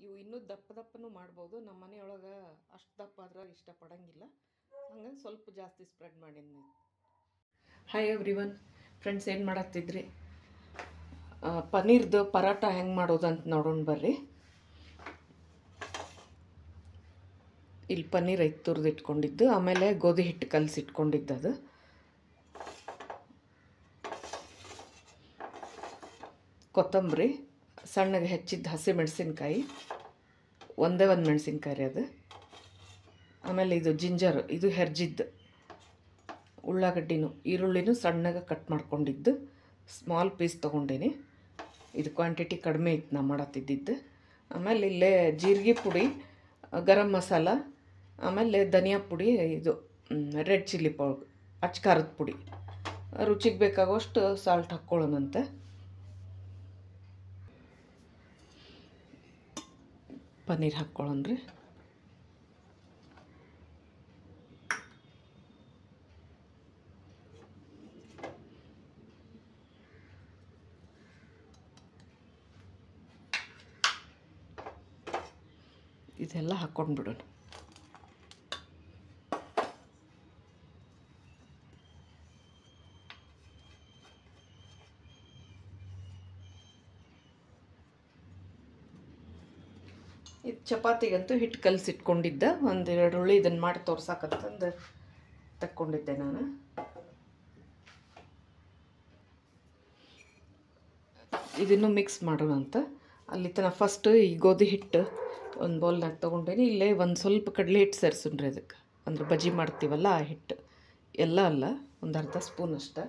ಇವು ಇನ್ನೂ ದಪ್ಪ ದಪ್ಪನೂ ಮಾಡ್ಬೋದು. ನಮ್ಮ ಮನೆಯೊಳಗೆ ಅಷ್ಟು ದಪ್ಪ ಆದ್ರೆ ಇಷ್ಟಪಡೋಂಗಿಲ್ಲ, ಹಂಗಾಗಿ ಸ್ವಲ್ಪ ಜಾಸ್ತಿ ಸ್ಪ್ರೆಡ್ ಮಾಡೀನಿ. ಹಾಯ್ ಎವ್ರಿವನ್ ಫ್ರೆಂಡ್ಸ್, ಏನು ಮಾಡತ್ತಿದ್ರಿ? ಪನ್ನೀರ್ದು ಪರಾಟ ಹೆಂಗೆ ಮಾಡೋದು ಅಂತ ನೋಡೋಣ ಬರ್ರಿ. ಇಲ್ಲಿ ಪನ್ನೀರ್ ಐದು ತುರಿದು ಇಟ್ಕೊಂಡಿದ್ದು, ಆಮೇಲೆ ಗೋಧಿ ಹಿಟ್ಟು ಕಲಸಿಟ್ಕೊಂಡಿದ್ದು, ಅದು ಕೊತ್ತಂಬರಿ, ಸಣ್ಣಗೆ ಹೆಚ್ಚಿದ್ದು ಹಸಿ ಮೆಣಸಿನ್ಕಾಯಿ, ಒಂದೇ ಒಂದು ಮೆಣಸಿನ್ಕಾಯಿ ರೀ ಅದು, ಆಮೇಲೆ ಇದು ಜಿಂಜರ್, ಇದು ಹೆರ್ಜಿದ್ದು, ಉಳ್ಳಾಗಡ್ಡಿನೂ ಈರುಳ್ಳಿನೂ ಸಣ್ಣಗೆ ಕಟ್ ಮಾಡ್ಕೊಂಡಿದ್ದು ಸ್ಮಾಲ್ ಪೀಸ್ ತೊಗೊಂಡೀನಿ. ಇದು ಕ್ವಾಂಟಿಟಿ ಕಡಿಮೆ ಇತ್ತು ನಾ ಮಾಡತ್ತಿದ್ದಿದ್ದು. ಆಮೇಲೆ ಇಲ್ಲೇ ಜೀರಿಗೆ ಪುಡಿ, ಗರಂ ಮಸಾಲ, ಆಮೇಲೆ ಧನಿಯಾ ಪುಡಿ, ಇದು ರೆಡ್ ಚಿಲ್ಲಿ ಪೌಡ್ರ್, ಅಚ್ಕಾರದ ಪುಡಿ, ರುಚಿಗೆ ಬೇಕಾಗೋಷ್ಟು ಸಾಲ್ಟ್ ಹಾಕ್ಕೊಳ್ಳೋಣಂತೆ. ಪನ್ನೀರ್ ಹಾಕ್ಕೊಳ್ಳೋಣ್ರಿ. ಇದೆಲ್ಲ ಹಾಕ್ಕೊಂಡು ಬಿಡೋಣ. ಇದು ಚಪಾತಿಗಂತೂ ಹಿಟ್ಟು ಕಲಸಿಟ್ಕೊಂಡಿದ್ದೆ, ಒಂದೆರಡು ಉಳ್ಳಿ ಇದನ್ನು ಮಾಡಿ ತೋರ್ಸಾಕಂತಂದು ತಕ್ಕೊಂಡಿದ್ದೆ ನಾನು. ಇದನ್ನು ಮಿಕ್ಸ್ ಮಾಡೋಣ ಅಂತ. ಅಲ್ಲಿ ತನಕ ಫಸ್ಟ್ ಈ ಗೋಧಿ ಹಿಟ್ಟು ಒಂದು ಬೌಲ್ನಾಗ ತೊಗೊಂಡೇನಿ. ಇಲ್ಲೇ ಒಂದು ಸ್ವಲ್ಪ ಕಡಲೆ ಹಿಟ್ಟು ಸೇರಿಸುಣ್ರಿ ಅದಕ್ಕೆ, ಅಂದ್ರೆ ಬಜ್ಜಿ ಮಾಡ್ತೀವಲ್ಲ ಆ ಹಿಟ್ಟು, ಎಲ್ಲ ಅಲ್ಲ, ಒಂದು ಅರ್ಧ ಸ್ಪೂನ್ ಅಷ್ಟೆ.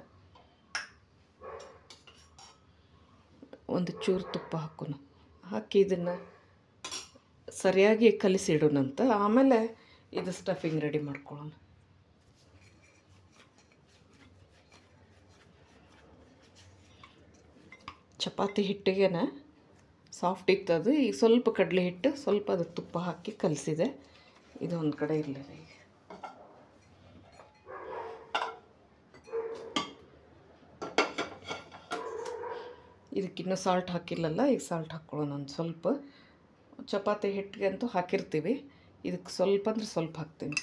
ಒಂದು ಚೂರು ತುಪ್ಪ ಹಾಕೋಣ, ಹಾಕಿ ಇದನ್ನು ಸರಿಯಾಗಿ ಕಲಿಸಿಡೋಣಂತ. ಆಮೇಲೆ ಇದು ಸ್ಟಫಿಂಗ್ ರೆಡಿ ಮಾಡ್ಕೊಳ್ಳೋಣ. ಚಪಾತಿ ಹಿಟ್ಟಿಗೆನ ಸಾಫ್ಟ್ ಇತ್ತದು. ಈಗ ಸ್ವಲ್ಪ ಕಡಲೆ ಹಿಟ್ಟು, ಸ್ವಲ್ಪ ಅದಕ್ಕೆ ತುಪ್ಪ ಹಾಕಿ ಕಲಿಸಿದೆ. ಇದು ಒಂದು ಕಡೆ ಇರಲಿ. ಈಗ ಇದಕ್ಕಿನ್ನೂ ಸಾಲ್ಟ್ ಹಾಕಿಲ್ಲಲ್ಲ, ಈಗ ಸಾಲ್ಟ್ ಹಾಕ್ಕೊಳ್ಳೋಣ ಒಂದು ಸ್ವಲ್ಪ. ಚಪಾತಿ ಹಿಟ್ಟಿಗೆ ಅಂತೂ ಹಾಕಿರ್ತೀವಿ, ಇದಕ್ಕೆ ಸ್ವಲ್ಪ ಅಂದರೆ ಸ್ವಲ್ಪ ಹಾಕ್ತೀನಿ.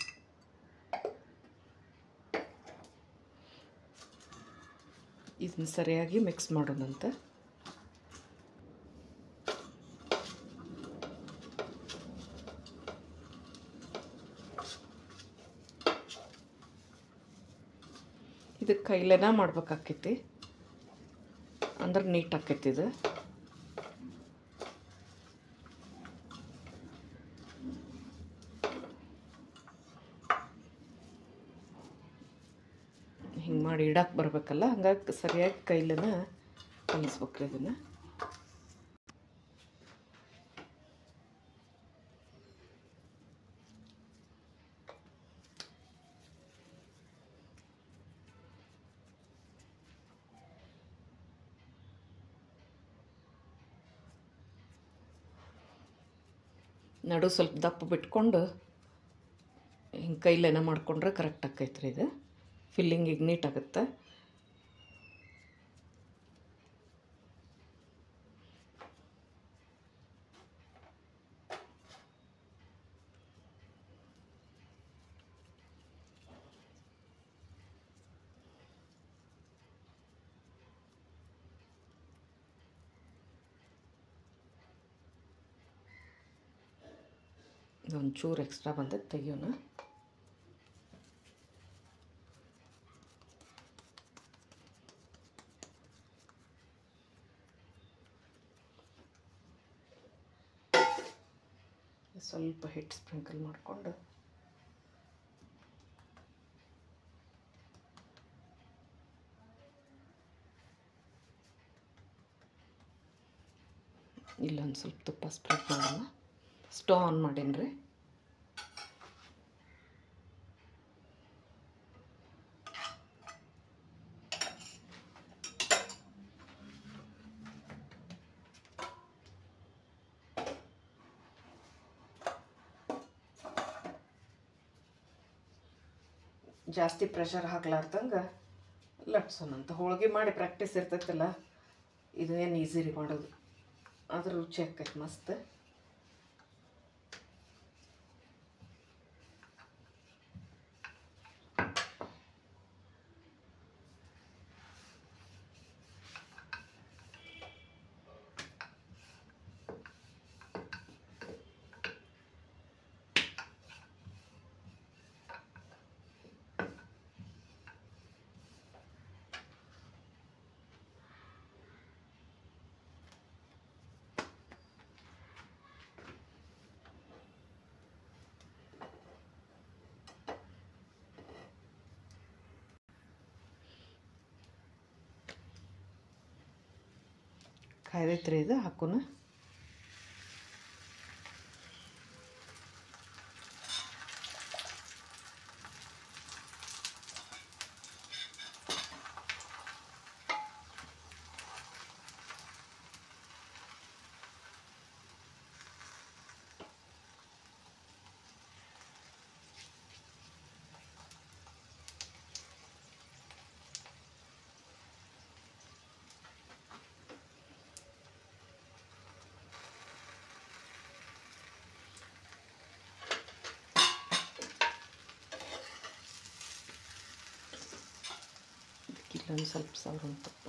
ಇದನ್ನ ಸರಿಯಾಗಿ ಮಿಕ್ಸ್ ಮಾಡೋಣಂತೆ. ಇದಕ್ಕೆ ಕೈಲೇನ ಮಾಡ್ಬೇಕಾಕೈತಿ, ಅಂದ್ರೆ ನೀಟ್ ಆಕೈತಿ ಇದು. ಹಿಂಗೆ ಮಾಡಿ ಇಡಕ್ಕೆ ಬರಬೇಕಲ್ಲ, ಹಂಗಾಗಿ ಸರಿಯಾಗಿ ಕೈಲೇನ ಕಲಿಸ್ಬೇಕ್ರಿ ಇದನ್ನು. ನಡು ಸ್ವಲ್ಪ ದಪ್ಪ ಬಿಟ್ಕೊಂಡು ಹಿಂಗೆ ಕೈಲೇನ ಮಾಡಿಕೊಂಡ್ರೆ ಕರೆಕ್ಟ್ ಆಕೈತ್ರಿ. ಇದು ಫಿಲ್ಲಿಂಗಿಗೆ ನೀಟ್ ಆಗುತ್ತೆ. ಇದೊಂದು ಚೂರು ಎಕ್ಸ್ಟ್ರಾ ಬಂದದ್ದು ತೆಗಿಯೋಣ. ಸ್ವಲ್ಪ ಹಿಟ್ಟು ಸ್ಪ್ರಿಂಕಲ್ ಮಾಡಿಕೊಂಡು ಇಲ್ಲೊಂದು ಸ್ವಲ್ಪ ತುಪ್ಪ ಸ್ಪ್ರೆಡ್ ಮಾಡೋಣ. ಸ್ಟವ್ ಆನ್ ಮಾಡೀನಿ. ಜಾಸ್ತಿ ಪ್ರೆಷರ್ ಹಾಕ್ಲಾರ್ದಂಗೆ ಲಟ್ಸೋಣಂತ. ಹೋಳಿಗೆ ಮಾಡಿ ಪ್ರಾಕ್ಟೀಸ್ ಇರ್ತೈತಲ್ಲ, ಇದು ಏನು ಈಸಿ ರೀ ಮಾಡೋದು, ಆದ್ರೆ ರುಚಿ ಆಕೈತೆ ಮಸ್ತ್. ಕಾಯ್ದೈತ್ರಿ ಇದು ಹಾಕೋಣ. ಇಲ್ಲೊಂದು ಸ್ವಲ್ಪ ಸಾವಿರ ತುಪ್ಪ.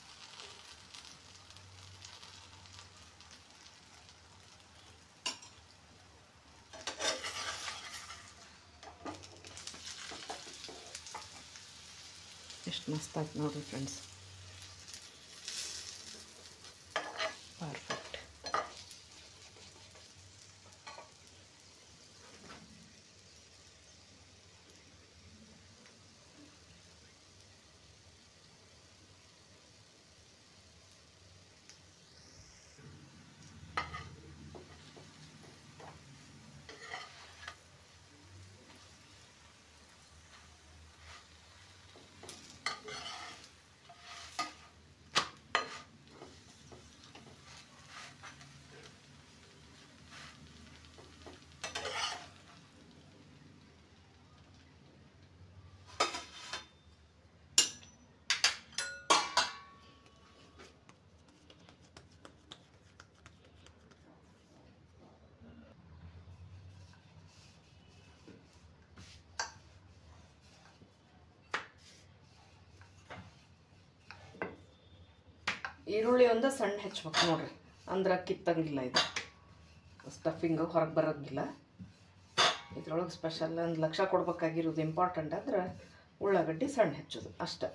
ಎಷ್ಟು ಮಸ್ತ್ ಆಯ್ತು ನೋಡಿರಿ ಫ್ರೆಂಡ್ಸ್, ಪರ್ಫೆಕ್ಟ್. ಈರುಳ್ಳಿ ಒಂದು ಸಣ್ಣ ಹೆಚ್ಚಬೇಕು ನೋಡಿರಿ, ಅಂದ್ರೆ ಕಿತ್ತಂಗಿಲ್ಲ. ಇದು ಸ್ಟಫಿಂಗು ಹೊರಗೆ ಬರೋಂಗಿಲ್ಲ. ಇದ್ರೊಳಗೆ ಸ್ಪೆಷಲ್ ಒಂದು ಲಕ್ಷ ಕೊಡ್ಬೇಕಾಗಿರೋದು ಇಂಪಾರ್ಟೆಂಟ್ ಅಂದ್ರೆ ಉಳ್ಳಾಗಡ್ಡಿ ಸಣ್ಣ ಹೆಚ್ಚೋದು ಅಷ್ಟೇ.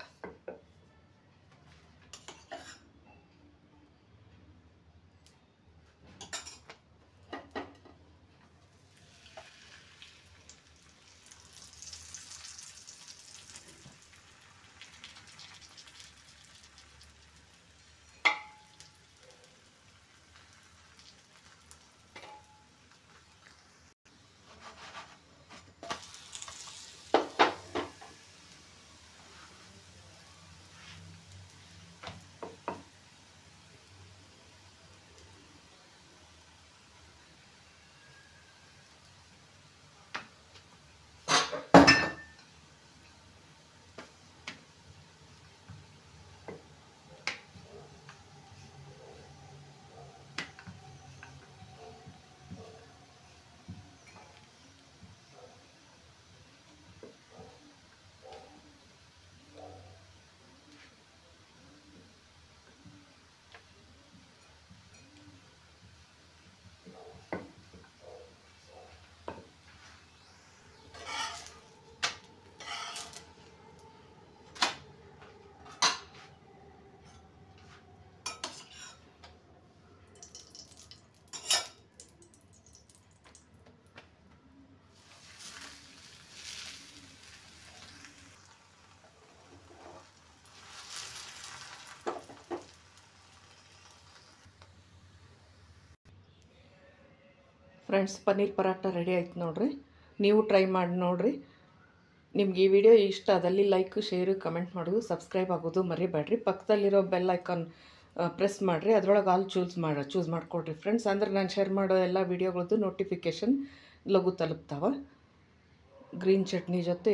ಫ್ರೆಂಡ್ಸ್, ಪನ್ನೀರ್ ಪರಾಠ ರೆಡಿ ಆಯ್ತು ನೋಡಿರಿ. ನೀವು ಟ್ರೈ ಮಾಡಿ ನೋಡಿರಿ. ನಿಮ್ಗೆ ಈ ವಿಡಿಯೋ ಇಷ್ಟ ಆದಲ್ಲಿ ಲೈಕ್, ಶೇರು, ಕಮೆಂಟ್ ಮಾಡೋದು, ಸಬ್ಸ್ಕ್ರೈಬ್ ಆಗೋದು ಮರಿಬೇಡ್ರಿ. ಪಕ್ಕದಲ್ಲಿರೋ ಬೆಲ್ ಐಕಾನ್ ಪ್ರೆಸ್ ಮಾಡಿರಿ. ಅದರೊಳಗೆ ಆಲ್ ಚೂಸ್ ಮಾಡಿಕೊಡ್ರಿ ಫ್ರೆಂಡ್ಸ್. ಅಂದ್ರೆ ನಾನು ಶೇರ್ ಮಾಡೋ ಎಲ್ಲ ವೀಡಿಯೋಗಳದ್ದು ನೋಟಿಫಿಕೇಷನ್ ಲಘು ತಲುಪ್ತಾವ. ಗ್ರೀನ್ ಚಟ್ನಿ ಜೊತೆ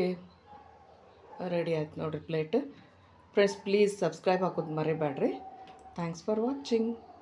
ರೆಡಿ ಆಯ್ತು ನೋಡಿರಿ ಪ್ಲೇಟ್. ಫ್ರೆಂಡ್ಸ್, ಪ್ಲೀಸ್ ಸಬ್ಸ್ಕ್ರೈಬ್ ಆಗೋದು ಮರಿಬೇಡ್ರಿ. Thanks for watching.